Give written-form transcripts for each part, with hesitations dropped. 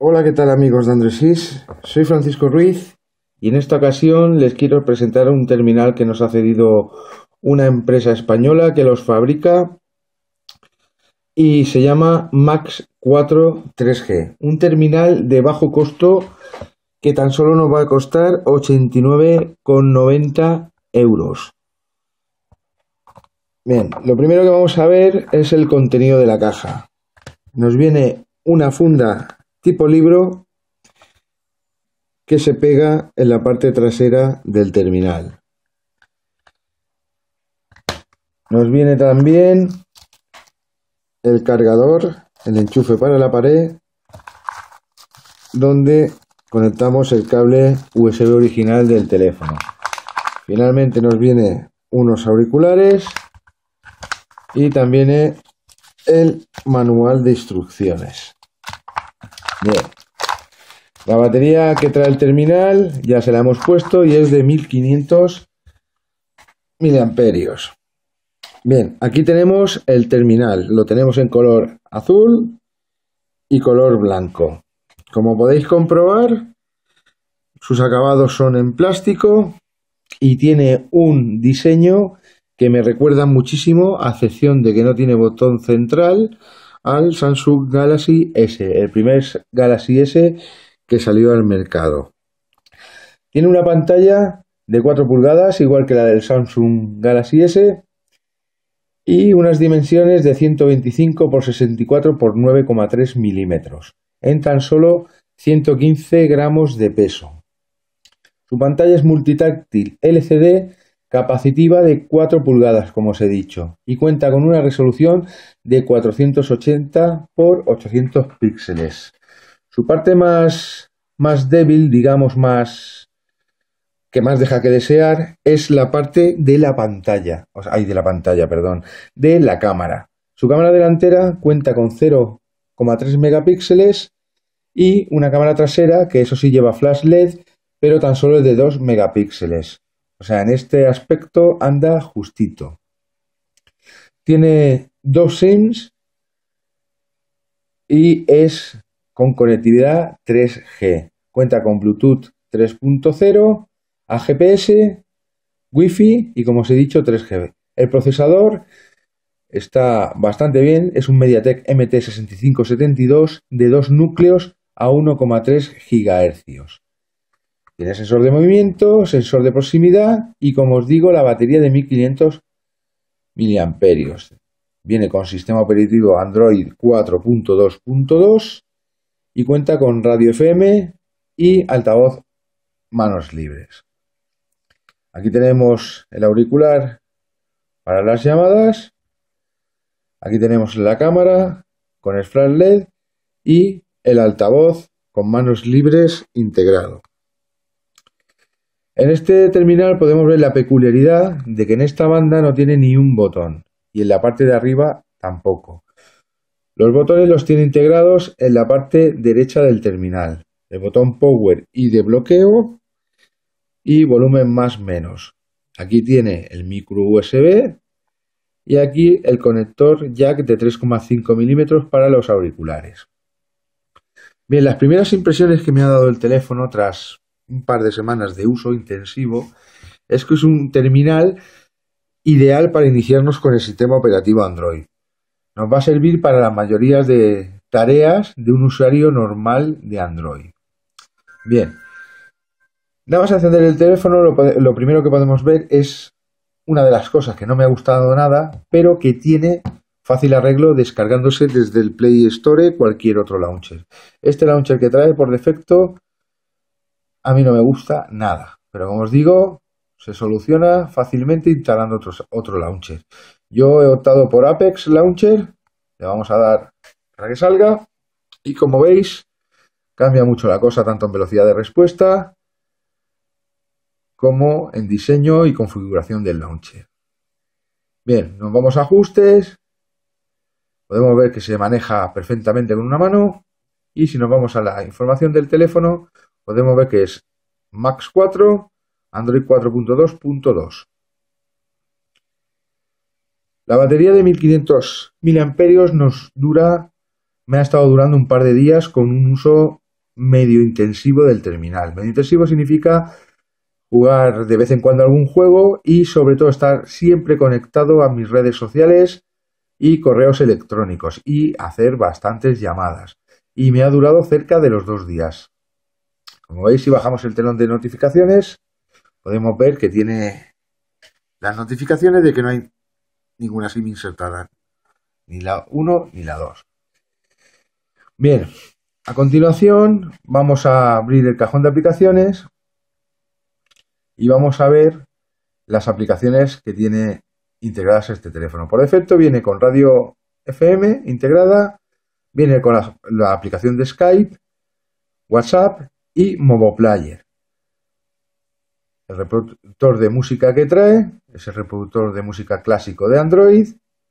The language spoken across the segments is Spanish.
Hola, ¿qué tal amigos de Andresys? Soy Francisco Ruiz y en esta ocasión les quiero presentar un terminal que nos ha cedido una empresa española que los fabrica y se llama Max 4 3G. Un terminal de bajo costo que tan solo nos va a costar 89,90 euros. Bien, lo primero que vamos a ver es el contenido de la caja. Nos viene una funda tipo libro que se pega en la parte trasera del terminal. Nos viene también el cargador, el enchufe para la pared, donde conectamos el cable USB original del teléfono. Finalmente nos viene unos auriculares y también el manual de instrucciones. Bien. La batería que trae el terminal ya se la hemos puesto y es de 1500 miliamperios. Bien, aquí tenemos el terminal. Lo tenemos en color azul y color blanco. Como podéis comprobar, sus acabados son en plástico y tiene un diseño que me recuerda muchísimo, a excepción de que no tiene botón central, al Samsung Galaxy S, el primer Galaxy S que salió al mercado. Tiene una pantalla de 4 pulgadas, igual que la del Samsung Galaxy S, y unas dimensiones de 125 x 64 x 9,3 milímetros, en tan solo 115 gramos de peso. Su pantalla es multitáctil LCD capacitiva de 4 pulgadas, como os he dicho, y cuenta con una resolución de 480 x 800 píxeles. Su parte más débil, digamos, que más deja que desear, es la parte de la pantalla, de la cámara. Su cámara delantera cuenta con 0,3 megapíxeles y una cámara trasera que eso sí lleva flash LED, pero tan solo es de 2 megapíxeles. O sea, en este aspecto anda justito. Tiene 2 SIMs y es con conectividad 3G. Cuenta con Bluetooth 3.0, a GPS, Wi-Fi y, como os he dicho, 3G. El procesador está bastante bien, es un MediaTek MT6572 de 2 núcleos a 1,3 GHz. Tiene sensor de movimiento, sensor de proximidad y, como os digo, la batería de 1500 miliamperios. Viene con sistema operativo Android 4.2.2 y cuenta con radio FM y altavoz manos libres. Aquí tenemos el auricular para las llamadas. Aquí tenemos la cámara con el flash LED y el altavoz con manos libres integrado. En este terminal podemos ver la peculiaridad de que en esta banda no tiene ni un botón y en la parte de arriba tampoco. Los botones los tiene integrados en la parte derecha del terminal. El botón Power y de bloqueo y volumen más menos. Aquí tiene el micro USB y aquí el conector jack de 3,5 milímetros para los auriculares. Bien, las primeras impresiones que me ha dado el teléfono tras un par de semanas de uso intensivo es que es un terminal ideal para iniciarnos con el sistema operativo Android. Nos va a servir para la mayoría de tareas de un usuario normal de Android. Bien, nada más encender el teléfono, lo primero que podemos ver es una de las cosas que no me ha gustado nada, pero que tiene fácil arreglo descargándose desde el Play Store cualquier otro launcher. Este launcher que trae por defecto a mí no me gusta nada, pero como os digo, se soluciona fácilmente instalando otro launcher. Yo he optado por Apex Launcher, le vamos a dar para que salga y, como veis, cambia mucho la cosa tanto en velocidad de respuesta como en diseño y configuración del launcher. Bien, nos vamos a ajustes, podemos ver que se maneja perfectamente con una mano y si nos vamos a la información del teléfono podemos ver que es Max 4, Android 4.2.2. La batería de 1500 miliamperios me ha estado durando un par de días con un uso medio intensivo del terminal. Medio intensivo significa jugar de vez en cuando algún juego y sobre todo estar siempre conectado a mis redes sociales y correos electrónicos y hacer bastantes llamadas. Y me ha durado cerca de los 2 días. Como veis, si bajamos el telón de notificaciones, podemos ver que tiene las notificaciones de que no hay ninguna SIM insertada, ni la 1 ni la 2. Bien, a continuación vamos a abrir el cajón de aplicaciones y vamos a ver las aplicaciones que tiene integradas este teléfono. Por defecto viene con radio FM integrada, viene con la aplicación de Skype, WhatsApp y Movoplayer. El reproductor de música que trae es el reproductor de música clásico de Android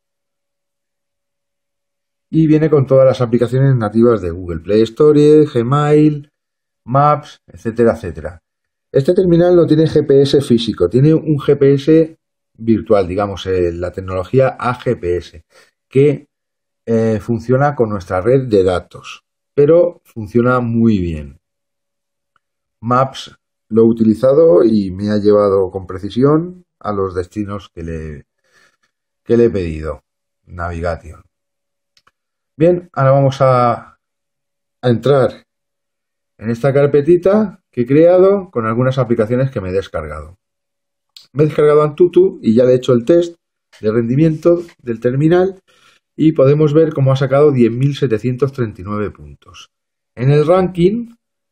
y viene con todas las aplicaciones nativas de Google Play Store, Gmail, Maps, etcétera, etcétera. Este terminal no tiene GPS físico, tiene un GPS virtual, digamos, la tecnología AGPS, que funciona con nuestra red de datos, pero funciona muy bien. Maps lo he utilizado y me ha llevado con precisión a los destinos que le he pedido. Navigation. Bien, ahora vamos a entrar en esta carpetita que he creado con algunas aplicaciones que me he descargado. Me he descargado Antutu y ya le he hecho el test de rendimiento del terminal y podemos ver cómo ha sacado 10.739 puntos. En el ranking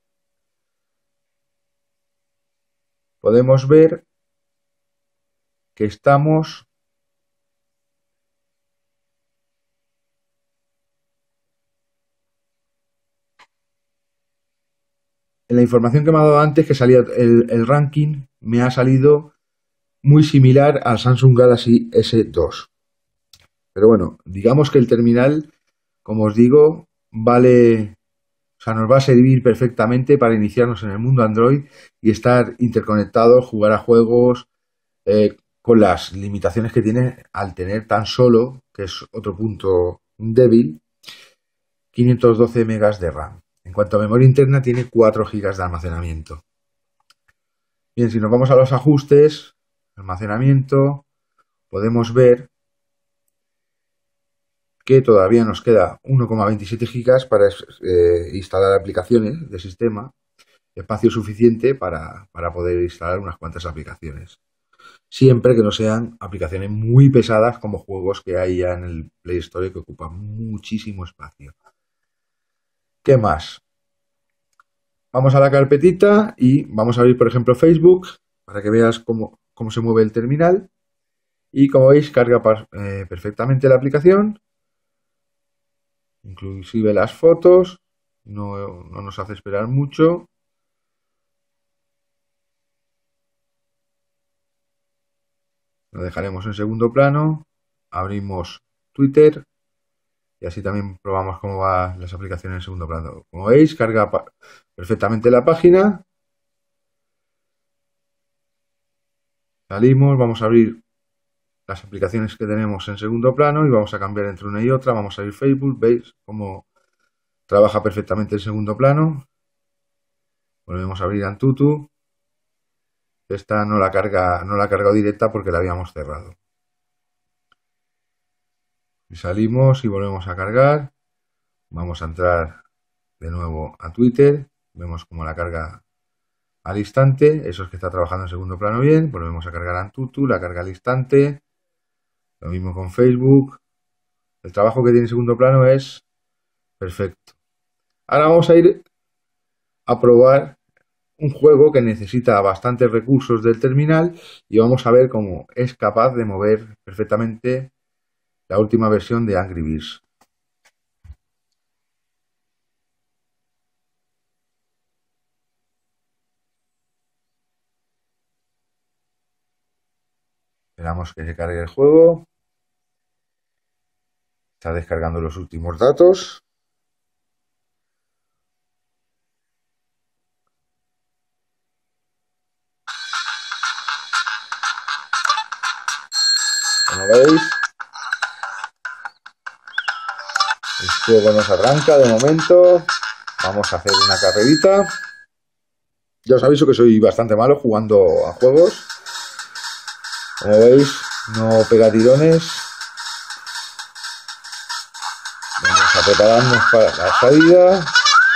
podemos ver que estamos en la información que me ha dado antes, que salía el ranking, me ha salido muy similar al Samsung Galaxy S2. Pero bueno, digamos que el terminal, como os digo, vale, o sea, nos va a servir perfectamente para iniciarnos en el mundo Android y estar interconectados, jugar a juegos con las limitaciones que tiene al tener tan solo, que es otro punto débil, 512 megas de RAM. En cuanto a memoria interna, tiene 4 GB de almacenamiento. Bien, si nos vamos a los ajustes, almacenamiento, podemos ver que todavía nos queda 1,27 GB para instalar aplicaciones de sistema, espacio suficiente para poder instalar unas cuantas aplicaciones. Siempre que no sean aplicaciones muy pesadas como juegos que hay ya en el Play Store que ocupan muchísimo espacio. ¿Qué más? Vamos a la carpetita y vamos a abrir, por ejemplo, Facebook para que veas cómo se mueve el terminal. Y como veis, carga perfectamente la aplicación, inclusive las fotos, no nos hace esperar mucho. Lo dejaremos en segundo plano, abrimos Twitter y así también probamos cómo van las aplicaciones en segundo plano. Como veis, carga perfectamente la página. Salimos, vamos a abrir las aplicaciones que tenemos en segundo plano y vamos a cambiar entre una y otra. Vamos a abrir Facebook, veis cómo trabaja perfectamente en segundo plano. Volvemos a abrir Antutu. Esta no la ha cargado directa porque la habíamos cerrado. Y salimos y volvemos a cargar. Vamos a entrar de nuevo a Twitter. Vemos cómo la carga al instante. Eso es que está trabajando en segundo plano bien. Volvemos a cargar Antutu, la carga al instante. Lo mismo con Facebook. El trabajo que tiene en segundo plano es perfecto. Ahora vamos a ir a probar un juego que necesita bastantes recursos del terminal y vamos a ver cómo es capaz de mover perfectamente la última versión de Angry Birds. Esperamos que se cargue el juego. Está descargando los últimos datos. Como veis, el juego nos arranca de momento. Vamos a hacer una carrerita. Ya os aviso que soy bastante malo jugando a juegos. Como veis, no pega tirones. Vamos a prepararnos para la salida.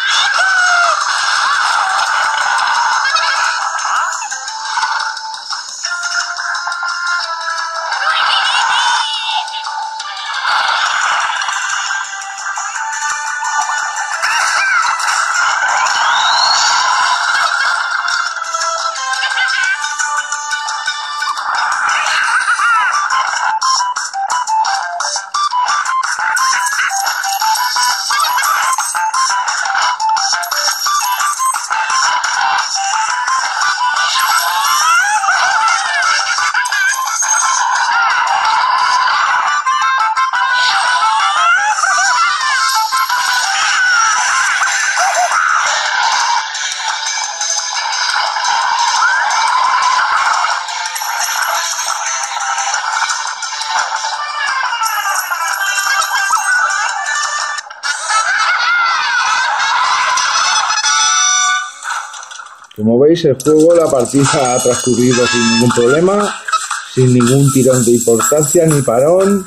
Como veis, el juego, la partida ha transcurrido sin ningún problema, sin ningún tirón de importancia ni parón.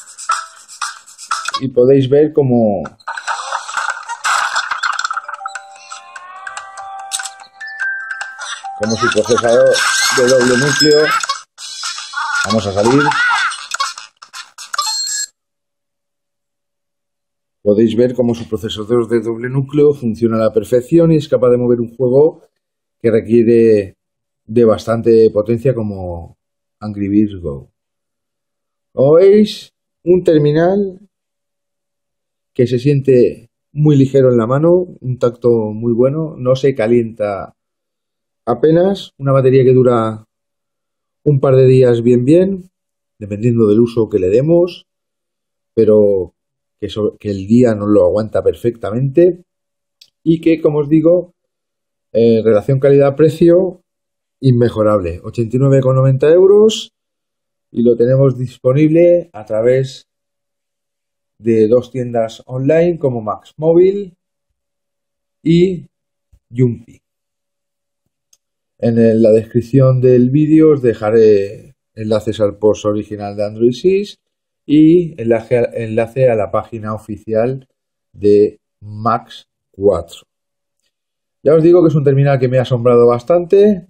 Y podéis ver como su procesador de doble núcleo. Vamos a salir. Podéis ver cómo su procesador de doble núcleo funciona a la perfección y es capaz de mover un juego que requiere de bastante potencia como Angry Birds Go. Como veis, un terminal que se siente muy ligero en la mano, un tacto muy bueno, no se calienta apenas, una batería que dura un par de días bien, dependiendo del uso que le demos, pero que el día nos lo aguanta perfectamente y que, como os digo, relación calidad-precio inmejorable, 89,90 euros, y lo tenemos disponible a través de 2 tiendas online como Maxmóvil y Jumpy. En la descripción del vídeo os dejaré enlaces al post original de Android 6 y enlace a la página oficial de Max 4. Ya os digo que es un terminal que me ha asombrado bastante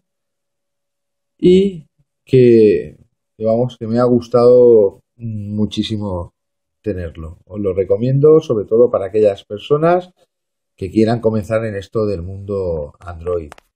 y que me ha gustado muchísimo tenerlo. Os lo recomiendo, sobre todo para aquellas personas que quieran comenzar en esto del mundo Android.